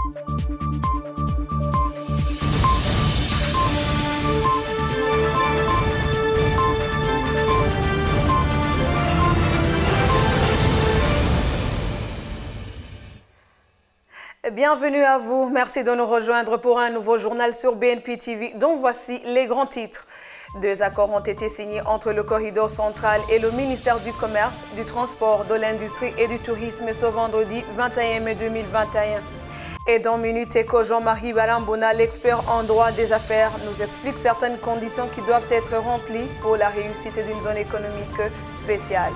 Bienvenue à vous, merci de nous rejoindre pour un nouveau journal sur BNP TV dont voici les grands titres. 2 accords ont été signés entre le Corridor central et le ministère du Commerce, du Transport, de l'Industrie et du Tourisme ce vendredi 21 mai 2021. Et dans Minute Éco, Jean-Marie Barambona, l'expert en droit des affaires, nous explique certaines conditions qui doivent être remplies pour la réussite d'une zone économique spéciale.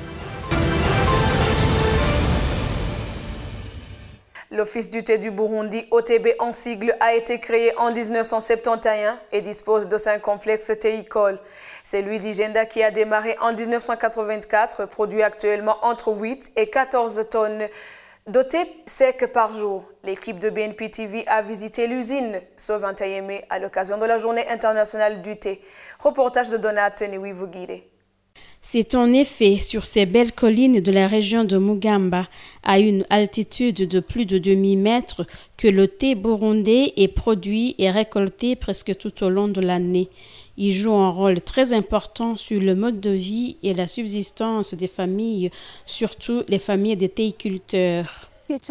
L'Office du thé du Burundi, OTB en sigle, a été créé en 1971 et dispose de 5 complexes théicoles. Celui d'Igenda qui a démarré en 1984 produit actuellement entre 8 et 14 tonnes de thé sec par jour. L'équipe de BNP TV a visité l'usine ce 21 mai à l'occasion de la Journée internationale du thé. Reportage de Donat Niwivugire. C'est en effet sur ces belles collines de la région de Mugamba, à une altitude de plus de 2000 mètres, que le thé burundais est produit et récolté presque tout au long de l'année. Il joue un rôle très important sur le mode de vie et la subsistance des familles, surtout les familles des théiculteurs.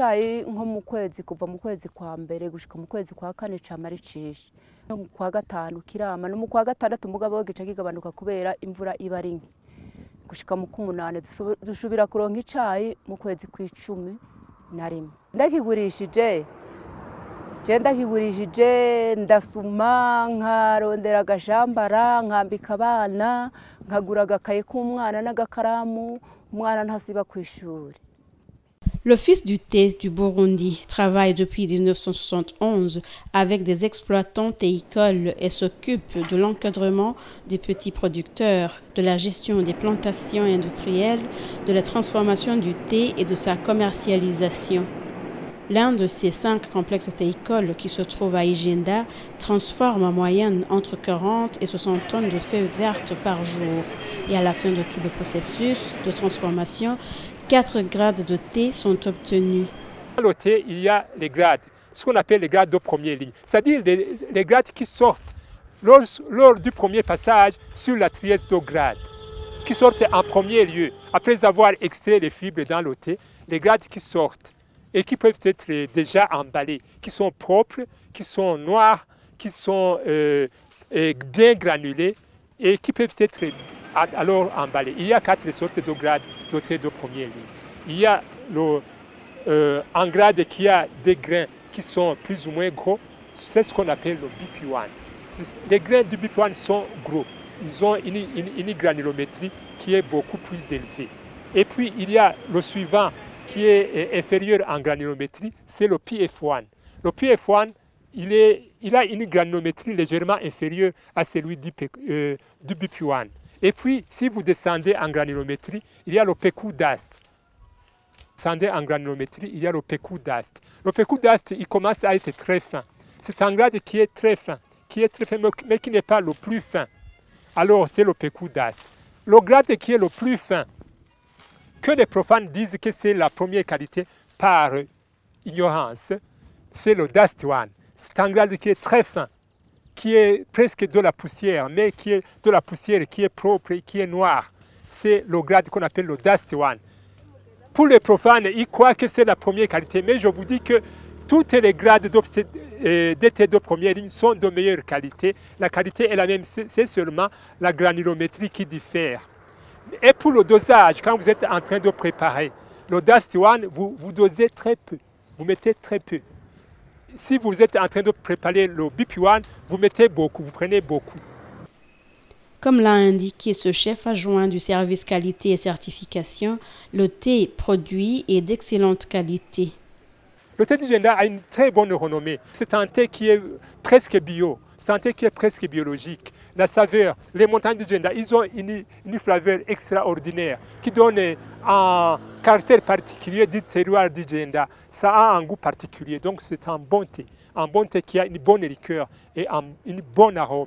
gushika mu kumunane dusubira kuronka icayi mu kwezi kw'icumi na rimwe ndakigurishije ndasuma nkarondera agashambara nkambika abana nkagura agakaye k'umwana n'agakaramu umwana ntasiba kw'ishuri. L'Office du thé du Burundi travaille depuis 1971 avec des exploitants théicoles et s'occupe de l'encadrement des petits producteurs, de la gestion des plantations industrielles, de la transformation du thé et de sa commercialisation. L'un de ces 5 complexes théicoles qui se trouve à Igenda transforme en moyenne entre 40 et 60 tonnes de feuilles vertes par jour. Et à la fin de tout le processus de transformation, 4 grades de thé sont obtenus. Dans le thé, il y a les grades, ce qu'on appelle les grades de première ligne, c'est-à-dire les grades qui sortent lors du premier passage sur la trieste de grades, qui sortent en premier lieu, après avoir extrait les fibres dans le thé, les grades qui sortent et qui peuvent être déjà emballés, qui sont propres, qui sont noirs, qui sont bien granulés et qui peuvent être alors emballés. Il y a 4 sortes de grades de thé de première ligne. Il y a un grade qui a des grains qui sont plus ou moins gros, c'est ce qu'on appelle le BP1. Les grains du BP1 sont gros, ils ont une granulométrie qui est beaucoup plus élevée. Et puis il y a le suivant qui est inférieur en granulométrie, c'est le PF1. Le PF1, il a une granulométrie légèrement inférieure à celui du BP1. Et puis, si vous descendez en granulométrie, il y a le PQ d'Ast. Descendez en granulométrie, il y a le PQ d'Ast. Le PQ d'Ast, il commence à être très fin. C'est un grade qui est très fin, mais qui n'est pas le plus fin. Alors, c'est le PQ d'Ast. Le grade qui est le plus fin, que les profanes disent que c'est la première qualité par ignorance, c'est le Dast One. C'est un grade qui est très fin, qui est presque de la poussière, mais qui est de la poussière qui est propre et qui est noire. C'est le grade qu'on appelle le Dust One. Pour les profanes, ils croient que c'est la première qualité, mais je vous dis que tous les grades de thé de première ligne sont de meilleure qualité. La qualité est la même, c'est seulement la granulométrie qui diffère. Et pour le dosage, quand vous êtes en train de préparer le Dust One, vous dosez très peu, vous mettez très peu. Si vous êtes en train de préparer le BP1, vous mettez beaucoup, vous prenez beaucoup. Comme l'a indiqué ce chef adjoint du service qualité et certification, le thé produit est d'excellente qualité. Le thé d'Igenda a une très bonne renommée. C'est un thé qui est presque bio, c'est un thé qui est presque biologique. La saveur, les montagnes d'Igenda, ils ont une flaveur extraordinaire qui donne un caractère particulier du terroir d'Igenda. Ça a un goût particulier, donc c'est un bon thé qui a une bonne liqueur et un bon arôme.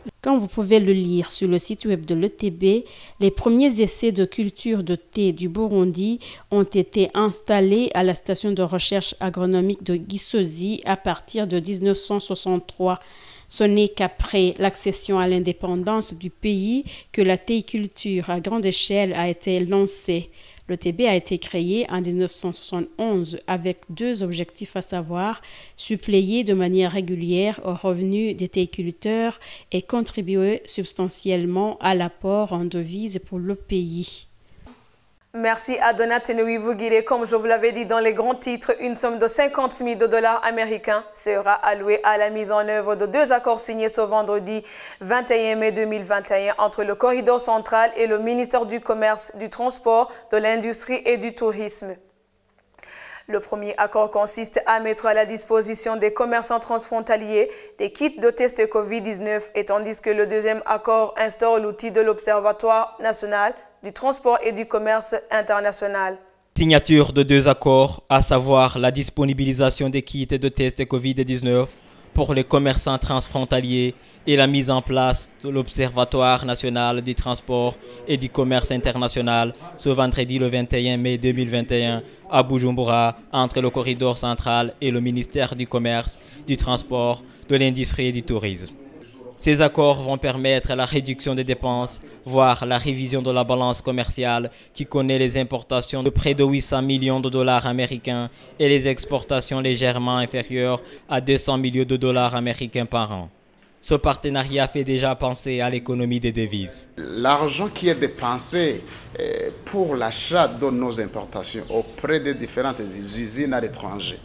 Comme vous pouvez le lire sur le site web de l'ETB, les premiers essais de culture de thé du Burundi ont été installés à la station de recherche agronomique de Gisozi à partir de 1963. Ce n'est qu'après l'accession à l'indépendance du pays que la théiculture à grande échelle a été lancée. L'ETB a été créé en 1971 avec deux objectifs, à savoir suppléer de manière régulière aux revenus des théiculteurs et contribuer substantiellement à l'apport en devises pour le pays. Merci à Donatien Ouivugire. Comme je vous l'avais dit dans les grands titres, une somme de 50 000 $ américains sera allouée à la mise en œuvre de deux accords signés ce vendredi 21 mai 2021 entre le Corridor central et le ministère du Commerce, du Transport, de l'Industrie et du Tourisme. Le premier accord consiste à mettre à la disposition des commerçants transfrontaliers des kits de test Covid-19, et tandis que le deuxième accord instaure l'outil de l'Observatoire national du transport et du commerce international. Signature de deux accords, à savoir la disponibilisation des kits de test Covid-19 pour les commerçants transfrontaliers et la mise en place de l'Observatoire national du transport et du commerce international ce vendredi le 21 mai 2021 à Bujumbura entre le Corridor central et le ministère du Commerce, du Transport, de l'Industrie et du Tourisme. Ces accords vont permettre la réduction des dépenses, voire la révision de la balance commerciale qui connaît les importations de près de 800 millions de dollars américains et les exportations légèrement inférieures à 200 millions de dollars américains par an. Ce partenariat fait déjà penser à l'économie des devises. L'argent qui est dépensé pour l'achat de nos importations auprès des différentes usines à l'étranger,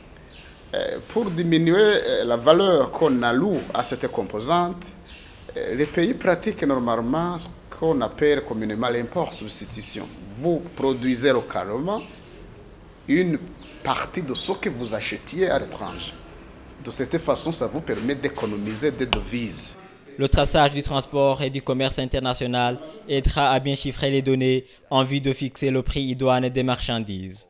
pour diminuer la valeur qu'on alloue à cette composante, les pays pratiquent normalement ce qu'on appelle communément l'import-substitution. Vous produisez localement une partie de ce que vous achetiez à l'étranger. De cette façon, ça vous permet d'économiser des devises. Le traçage du transport et du commerce international aidera à bien chiffrer les données en vue de fixer le prix idoine des marchandises.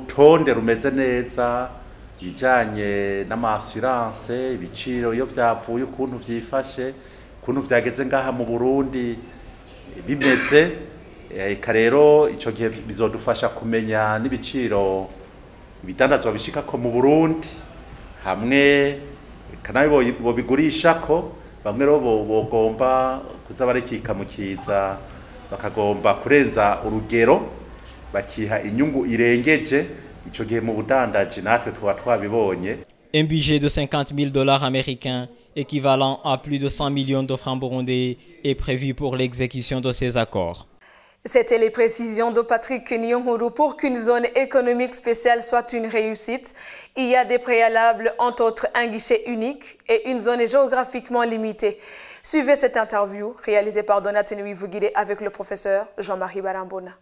ibijanye n'amassurance ibiciro iyo vyapfuye ukuntu vyifashe ukuntu vyageze ngaha mu Burundi bimeze rero ico gihe bizodufasha kumenya n'ibiciro ibitandazwa bishika ko mu Burundi hamwe kanaye bobigurisha ko bamwe ro bogomba kuza barekika mukiza bakagomba kurenza urugero bakiha inyungu irengeje. Un budget de 50 000 $ américains, équivalent à plus de 100 millions de francs burundais, est prévu pour l'exécution de ces accords. C'était les précisions de Patrick Nyonguru. Pour qu'une zone économique spéciale soit une réussite, il y a des préalables, entre autres un guichet unique et une zone géographiquement limitée. Suivez cette interview réalisée par Donatien Ouivugire avec le professeur Jean-Marie Barambona.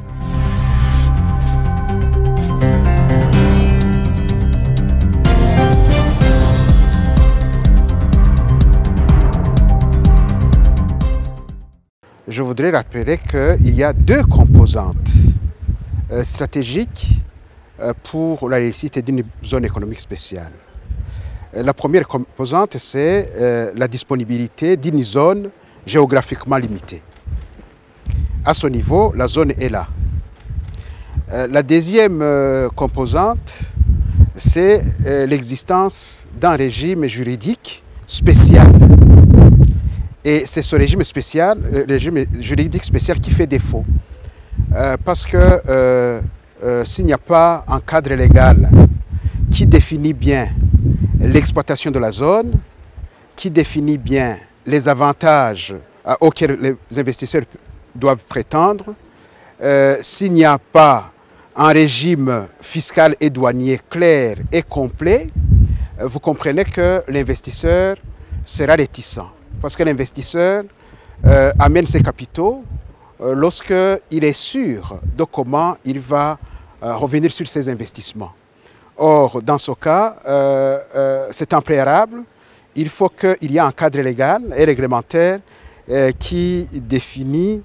Je voudrais rappeler qu'il y a deux composantes stratégiques pour la réussite d'une zone économique spéciale. La première composante, c'est la disponibilité d'une zone géographiquement limitée. À ce niveau, la zone est là. La deuxième composante, c'est l'existence d'un régime juridique spécial. Et c'est ce régime spécial, le régime juridique spécial qui fait défaut. Parce que s'il n'y a pas un cadre légal qui définit bien l'exploitation de la zone, qui définit bien les avantages auxquels les investisseurs doivent prétendre, s'il n'y a pas un régime fiscal et douanier clair et complet, vous comprenez que l'investisseur sera réticent. Parce que l'investisseur amène ses capitaux lorsqu'il est sûr de comment il va revenir sur ses investissements. Or, dans ce cas, c'est un préalable. Il faut qu'il y ait un cadre légal et réglementaire qui définit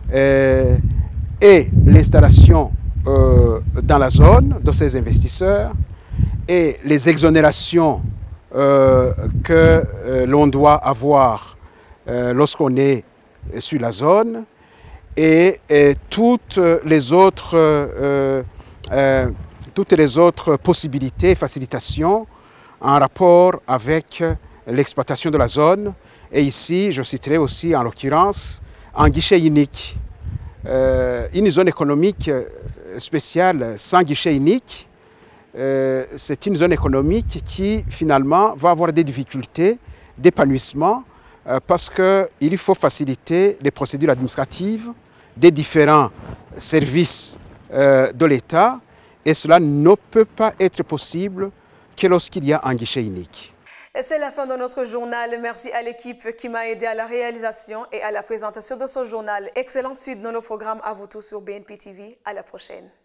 et l'installation dans la zone de ces investisseurs et les exonérations que l'on doit avoir lorsqu'on est sur la zone et toutes les autres possibilités, facilitations en rapport avec l'exploitation de la zone. Et ici, je citerai aussi en l'occurrence un guichet unique. Une zone économique spéciale sans guichet unique, c'est une zone économique qui finalement va avoir des difficultés d'épanouissement parce qu'il faut faciliter les procédures administratives des différents services de l'État et cela ne peut pas être possible que lorsqu'il y a un guichet unique. C'est la fin de notre journal. Merci à l'équipe qui m'a aidé à la réalisation et à la présentation de ce journal. Excellente suite dans nos programmes à vous tous sur BNP TV. À la prochaine.